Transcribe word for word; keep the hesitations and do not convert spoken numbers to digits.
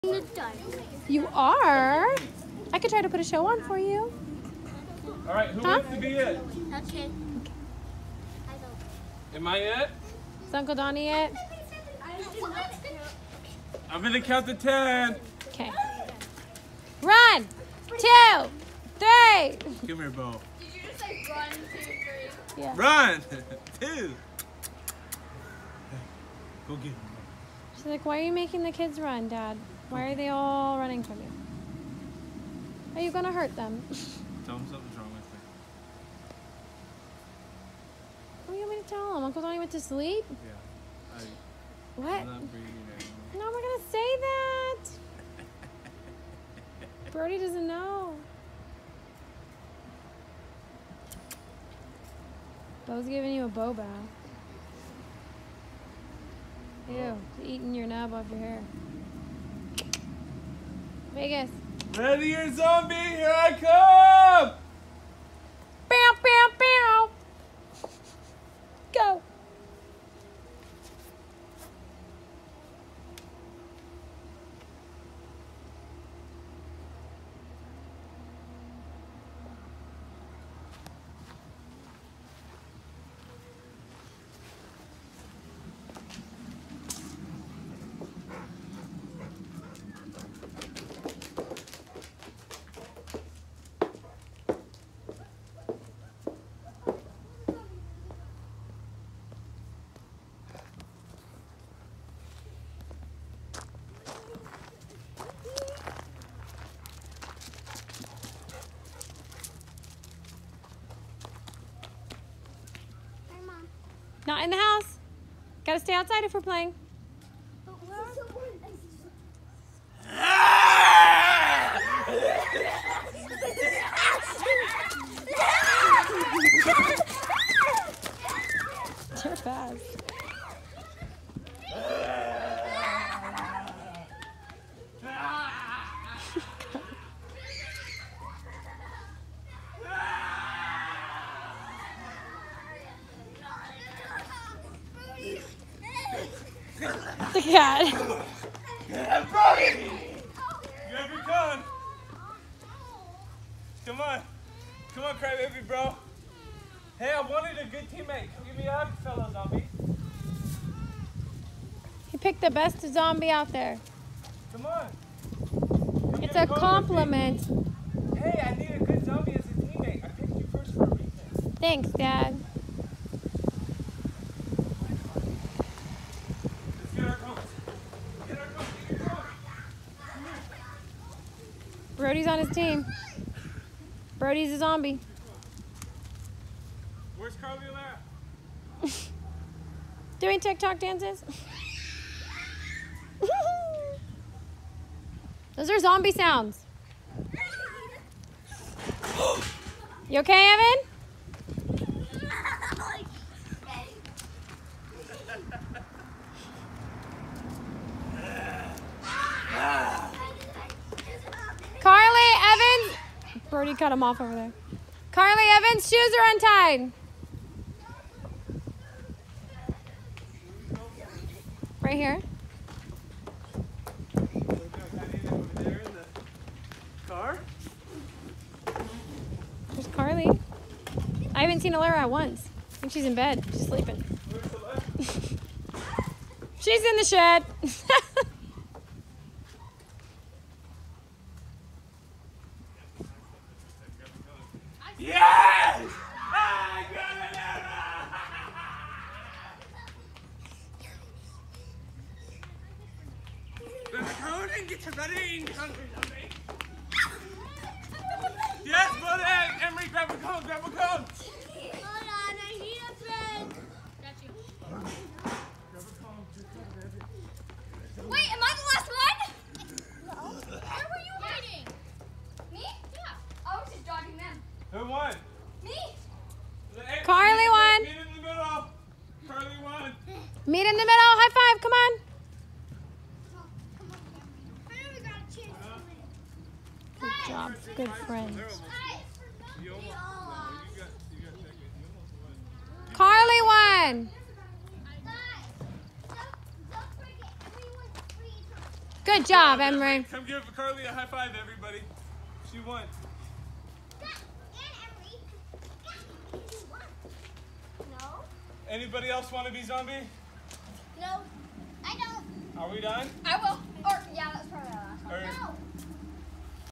in the dark. You are? I could try to put a show on for you. All right, who Huh? wants to be it? Okay. Am I it? Is Uncle Donnie it? I'm gonna count to ten. Okay. Run! Two! Three! Come here, Bo. Did you just say one, two, three? Yeah. Run! Two. Go get him. She's like, why are you making the kids run, Dad? Why are they all running from you? Are you gonna hurt them? Tell him something's wrong with me. What do you want me to tell them? Uncle Donnie went to sleep? Yeah. I, What? I'm not breathing anymore. No, we're gonna say that. Brody doesn't know. Bo's giving you a Bo bath. Ew, he's eating your knob off your hair. Vegas. Ready, your zombie? Here I come! Bow, bow, bow. Go. Hi, Mom. Not in the house. Gotta stay outside if we're playing. But where is the one? You're fast. The cat. Brody! Grab your gun! Come on. Come on, crybaby, bro. Hey, I wanted a good teammate. Come give me a hug, fellow zombie. He picked the best zombie out there. Come on. Come It's get a going with me. compliment. Hey, I need a good zombie as a teammate. I picked you first for a reason. Thanks, Dad. Let's get our coats. Get our coats. Get your coats. Brody's on his team. Brody's a zombie. Where's Carly at? Doing TikTok dances. Those are zombie sounds. You okay, Evan? Carly, Evans. Brody cut him off over there. Carly, Evans' shoes are untied. Right here. Car? There's Carly. I haven't seen Alara once. I think she's in bed. She's sleeping. Where's the left? She's in the shed. Yes! I got it! Come and get your ready. Yes, buddy! Emery, grab a cone, grab a cone! Hold on, I need a pen. Got you. Wait, am I the last one? No. Where were you hiding? Me? Yeah. I was just dodging them. Who won? Me? Hey, Carly meet- won. Meet in the middle. Carly won. Meet in the middle. High five. Come on. I never got a chance to win. Good job. Good friends. Guys, You almost, we all no, lost. you got, you got second. You almost won. Carly won. Guys, don't, don't forget, everyone's free time. Good job, Yeah, Emery. Come give Carly a high five, everybody. She won. No. Anybody else want to be zombie? No. I don't. Are we done? I will. Or, yeah, that's probably our last one. Or- No.